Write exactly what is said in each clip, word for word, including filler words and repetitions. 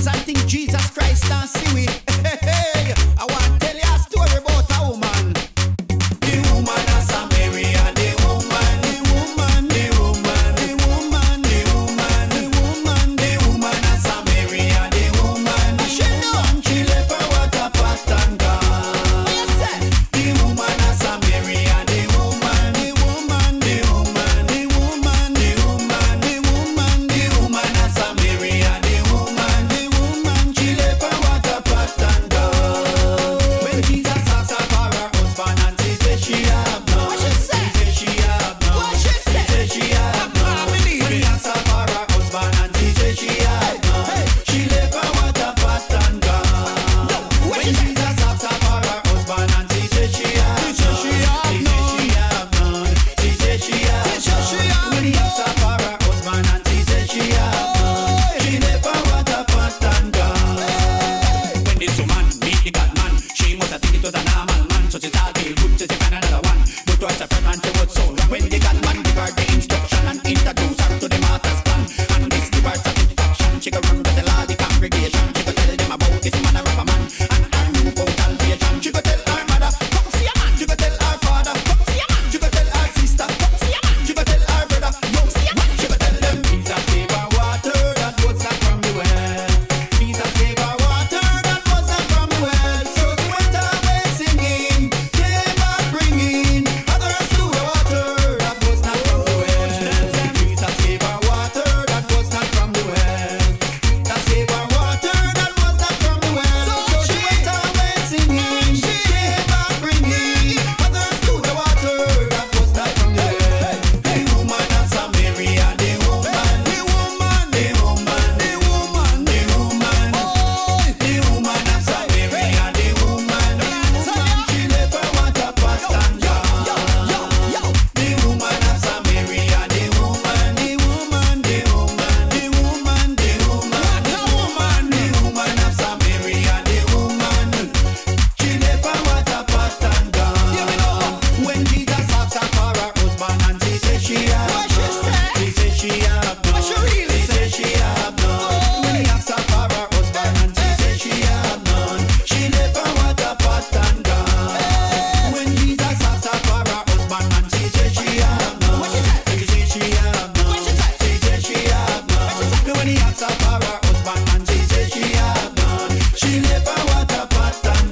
eyes and think Jesus Christ and see we. Hey, hey, I want to tell you a story about a woman. The woman of Samaria, the woman, the woman, the woman, the woman, the woman, the woman, the woman of Samaria, the woman. She know she left her water pot and gone. What you say? The woman of Samaria, the woman, the woman, the woman, the woman, the woman, the woman, the woman of Samaria, the woman, the woman. She left her water pot and gone. When Jesus asked her for her husband and she said she have none. What she say? She said she have none. What she say? She said she have none. When he asked her for her husband and she said she have none, she left her water pot and gone. When Jesus asked her for her husband and she said she have none, she said she have none. She said she have none. When he asked her for her husband and she said she have none, she left her water pot and gone. When this woman meet the God man, she must have think it was a normal man. So she thought feel good to find another one. But twice a friend man she was so wrong. When the God man give her the instruction and introduce her to the master's plan, and this give her satisfaction, she go run to the Lord the congregation. She go tell them about this man a rapper man and her new out salvation. She go tell her mother, come see a man. She go tell her father, come see a man. She go tell her sister, come see a man. She go tell her brother, yo see a man. She go tell them Jesus gave her water that was not from the well. Jesus gave her water that was not from the well. So she went away singing, came back bringing others to the water that was not from the well. Jesus gave her water that was not from the well. That gave her water that was not from the well. So she went away singing, came back bringing others to the water that was not from the well. The woman of Samaria, the woman, the woman, the woman, the woman, the woman, the woman of Samaria, the woman, she left her water pot and gone. The woman of Samaria, the woman, the woman, the woman, the woman, the woman, the woman, the woman of Samaria, the woman, she left her water pot and gone. When Jesus asked her for her husband and she said she have none, she said she have none, she said she have none. When he asked her for her husband and she said she have none, she left her water pot and gone. When Jesus asked her for her husband and she said she have none, she said she have none, she said she have none. When he asked her for her husband and she said she have none, she left her water pot and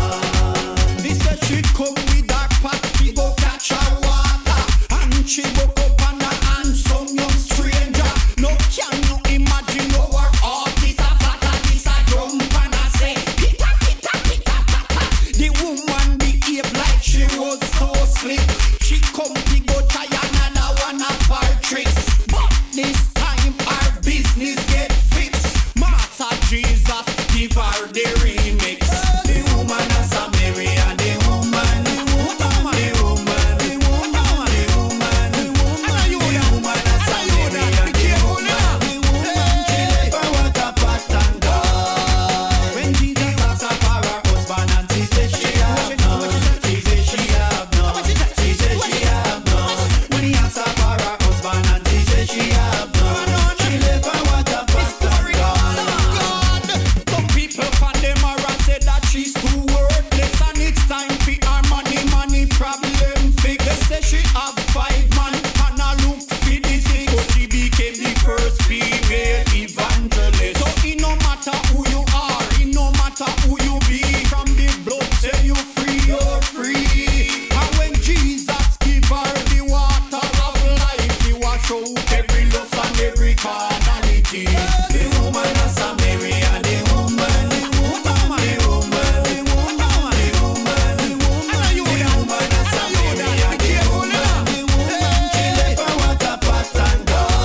gone. He said she come with her pot, she go catch her water, and she go up on her hand some young stranger. No can you imagine our heart is a fata, this a drum and a say pita pita pita pata. The woman behave like she was so slick. She come to go try another one of her tricks, but this time her business get fixed. Master Jesus give her the remix. The woman of Samaria, the woman, the woman, the woman, the woman, the woman, the woman, the woman of Samaria, the woman, the woman, she left her water pot and gone. When Jesus asked her for her husband and she said she have none, she said she have none, she said she have none. When he asked her for her husband and she said she have none, she left her water pot and gone. Some people condemn her and say that she's too worthless and it's time for her money, money problem fix. They say she have five man and a look for the six, but she became the first female evangelist. So it no matter who you are, it no matter who you be, from the blood say you free, you're free. And when Jesus give her the water of life, he wash out every lust and every carnality. The woman of Samaria, the woman, the woman, the woman, the woman, the woman, the woman, the woman of Samaria, the woman, the woman, she left her water pot and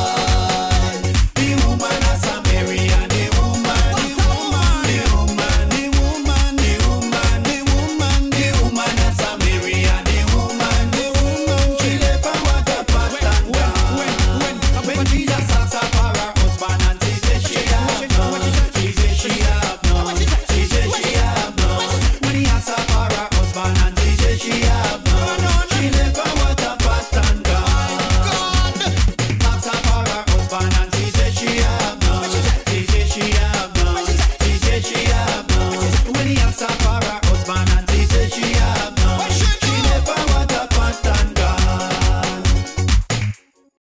gone. The woman of Samaria, the woman, the woman, the woman, the woman, the woman, the woman, the woman of Samaria, the woman, the woman, she left her water pot and gone. When Jesus asked her for her husband and she said she have none, she said she have none, she said she have none. When he asked her for her husband and she said she have